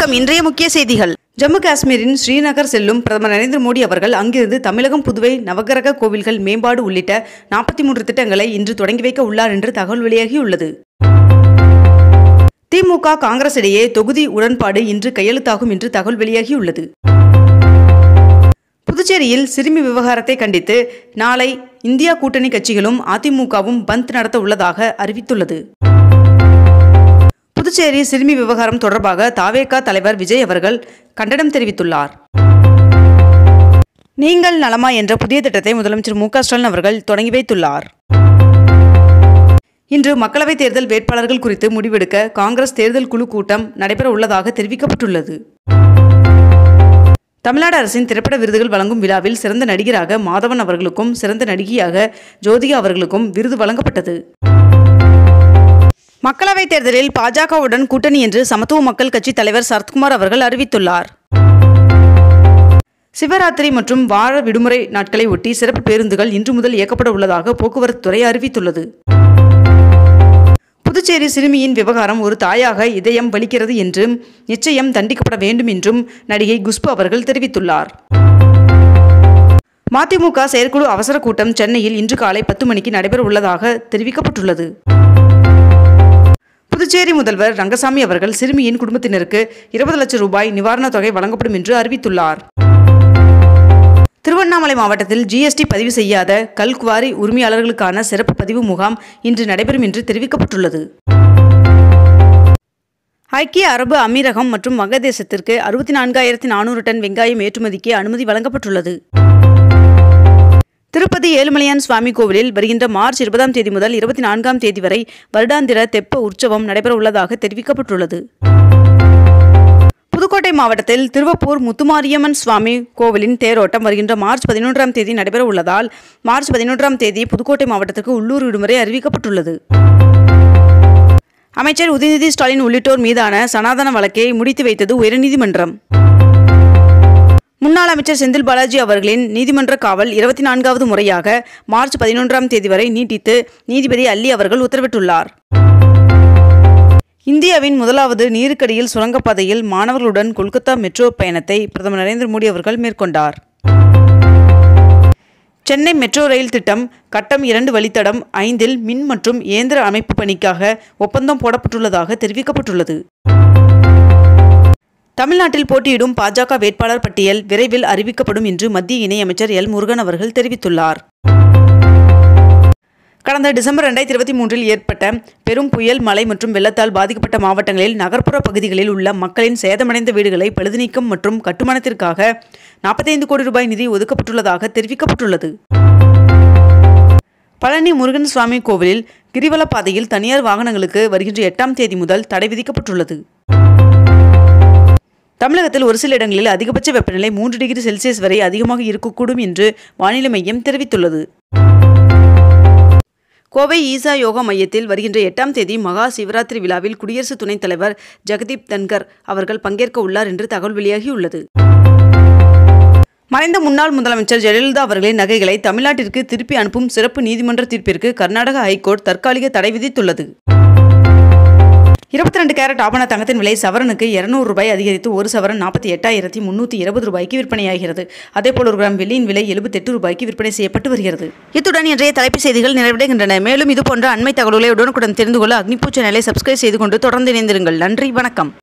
வணக்கம். இன்றைய முக்கிய செய்திகள். ஜம்மு காஷ்மீரின் ஸ்ரீநகர் செல்லும் பிரதமர் நரேந்திர மோடி அவர்கள் அங்கிருந்து தமிழகம், புதுவை நவகிரக கோவில்கள் மேம்பாடு உள்ளிட்ட 43 திட்டங்களை இன்று தொடங்கி வைக்க உள்ளார் என்று தகவல் வெளியாகியுள்ளது. திமுக, காங்கிரஸ் இடையே தொகுதி உடன்பாடு இன்று கையெழுத்தாகும் என்று தகவல் வெளியாகியுள்ளது. புதுச்சேரியில் சிறுமி விவகாரத்தை கண்டித்து நாளை இந்தியா கூட்டணி கட்சிகளும் அதிமுகவும் பந்த் நடத்த உள்ளதாக அறிவித்துள்ளது. புதுச்சேரி சிறுமி விவகாரம் தொடர்பாக தாவேகா தலைவர் விஜய் அவர்கள் கண்டனம் தெரிவித்துள்ளார். நீங்கள் நலமா என்ற புதிய திட்டத்தை முதலமைச்சர் மு க ஸ்டாலின் அவர்கள் தொடங்கி வைத்துள்ளார். இன்று மக்களவைத் தேர்தல் வேட்பாளர்கள் குறித்து முடிவெடுக்க காங்கிரஸ் தேர்தல் குழு கூட்டம் நடைபெற உள்ளதாக தெரிவிக்கப்பட்டுள்ளது. தமிழ்நாடு அரசின் திரைப்பட விருதுகள் வழங்கும் விழாவில் சிறந்த நடிகராக மாதவன் அவர்களுக்கும் சிறந்த நடிகையாக ஜோதிகா அவர்களுக்கும் விருது வழங்கப்பட்டது. மக்களவைத் தேர்தலில் பாஜகவுடன் கூட்டணி என்று சமத்துவ மக்கள் கட்சி தலைவர் சரத்குமார் அவர்கள் அறிவித்துள்ளார். சிவராத்திரி மற்றும் வார விடுமுறை நாட்களை ஒட்டி சிறப்பு பேருந்துகள் இன்று முதல் இயக்கப்பட உள்ளதாக போக்குவரத்து துறை அறிவித்துள்ளது. புதுச்சேரி சிறுமியின் விவகாரம் ஒரு தாயாக இதயம் வலிக்கிறது என்றும் நிச்சயம் தண்டிக்கப்பட வேண்டும் என்றும் நடிகை குஷ்பு அவர்கள் தெரிவித்துள்ளார். மதிமுக செயற்குழு அவசர கூட்டம் சென்னையில் இன்று காலை 10 மணிக்கு நடைபெற உள்ளதாக தெரிவிக்கப்பட்டுள்ளது. புதுச்சேரி முதல்வர் ரங்கசாமி அவர்கள் சிறுமியின் குடும்பத்தினருக்கு 20 லட்சம் ரூபாய் நிவாரணத் தொகை வழங்கப்படும் என்று அறிவித்துள்ளார். திருவண்ணாமலை மாவட்டத்தில் GST பதிவு செய்யாத கல்குவாரி உரிமையாளர்களுக்கான சிறப்பு பதிவு முகாம் இன்று நடைபெறும் என்று தெரிவிக்கப்பட்டுள்ளது. ஐக்கிய அரபு அமீரகம் மற்றும் வங்கதேசத்திற்கு 64,400 டன் வெங்காயம் ஏற்றுமதிக்கு அனுமதி வழங்கப்பட்டுள்ளது. திருப்பதி ஏழுமலையான் சுவாமி கோவிலில் வருகின்ற மார்ச் 20ஆம் தேதி முதல் 24ஆம் தேதி வரை வருடாந்திர தெப்ப உற்சவம் நடைபெற உள்ளதாக தெரிவிக்கப்பட்டுள்ளது. புதுக்கோட்டை மாவட்டத்தில் திருவப்பூர் முத்துமாரியம்மன் சுவாமி கோவிலின் தேரோட்டம் வருகின்ற மார்ச் 11ஆம் தேதி நடைபெற உள்ளதால் மார்ச் 11ஆம் தேதி புதுக்கோட்டை மாவட்டத்திற்கு உள்ளூர் விடுமுறை அறிவிக்கப்பட்டுள்ளது. அமைச்சர் உதயநிதி ஸ்டாலின் உள்ளிட்டோர் மீதான சனாதன வழக்கை முடித்து வைத்தது உயர்நீதிமன்றம். முன்னாள் அமைச்சர் செந்தில் பாலாஜி அவர்களின் நீதிமன்ற காவல் 24வது முறையாக மார்ச் 11ஆம் தேதி வரை நீட்டித்து நீதிபதி அல்லி அவர்கள் உத்தரவிட்டுள்ளார். இந்தியாவின் முதலாவது நீருக்கடியில் சுரங்கப்பாதையில் மாணவர்களுடன் கொல்கத்தா மெட்ரோ பயணத்தை பிரதமர் நரேந்திர மோடி அவர்கள் மேற்கொண்டார். சென்னை மெட்ரோ ரயில் திட்டம் கட்டம் 2 வழித்தடம் 5இல் மின் மற்றும் இயந்திர அமைப்பு பணிக்காக ஒப்பந்தம் போடப்பட்டுள்ளதாக தெரிவிக்கப்பட்டுள்ளது. தமிழ்நாட்டில் போட்டியிடும் பாஜக வேட்பாளர் பட்டியல் விரைவில் அறிவிக்கப்படும் என்று மத்திய இணையமைச்சர் எல் முருகன் அவர்கள் தெரிவித்துள்ளார். கடந்த டிசம்பர் 2023இல் ஏற்பட்ட பெரும் புயல், மழை மற்றும் வெள்ளத்தால் பாதிக்கப்பட்ட மாவட்டங்களில் நகர்ப்புற பகுதிகளில் உள்ள மக்களின் சேதமடைந்த வீடுகளை பழுதுநீக்கம் மற்றும் கட்டுமானத்திற்காக 45 கோடி ரூபாய் நிதி ஒதுக்கப்பட்டுள்ளதாக தெரிவிக்கப்பட்டுள்ளது. பழனி முருகன் சுவாமி கோவிலில் கிரிவல பாதையில் தனியார் வாகனங்களுக்கு வருகின்ற 8ஆம் தேதி முதல் தடை விதிக்கப்பட்டுள்ளது. தமிழகத்தில் ஒரு சில இடங்களில் அதிகபட்ச வெப்பநிலை 3 டிகிரி செல்சியஸ் வரை அதிகமாக இருக்கக்கூடும் என்று வானிலை மையம் தெரிவித்துள்ளது. கோவை ஈசா யோகா மையத்தில் வருகின்ற 8ஆம் தேதி மகா சிவராத்திரி விழாவில் குடியரசு துணைத் தலைவர் ஜெகதீப் தன்கர் அவர்கள் பங்கேற்க உள்ளார் என்று தகவல் வெளியாகியுள்ளது. மறைந்த முன்னாள் முதலமைச்சர் ஜெயலலிதா அவர்களின் நகைகளை தமிழ்நாட்டிற்கு திருப்பி அனுப்பும் சிறப்பு நீதிமன்ற தீர்ப்பிற்கு கர்நாடக ஹைகோர்ட் தற்காலிக தடை விதித்துள்ளது. 22 கேரட் ஆபண தங்கத்தின் விலை சவரனுக்கு 200 ரூபாய் அதிகரித்து ஒரு சவரன் 48,320 ரூபாய்க்கு விற்பனையாகிறது. அதேபோல் 1 கிராம் வெள்ளியின் விலை 78 ரூபாய்க்கு விற்பனை செய்யப்பட்டு வருகிறது. இத்துடன் இன்றைய தலைப்புச் செய்திகள் நிறைவடைகின்றன. மேலும் இதுபோன்ற அண்மை தகவல்களை உடனுக்குடன் தெரிந்து கொள்ள அக்னிபூ சேனலை சப்ஸ்கிரைப் செய்து கொண்டு தொடர்ந்து இணைந்திருங்கள். நன்றி, வணக்கம்.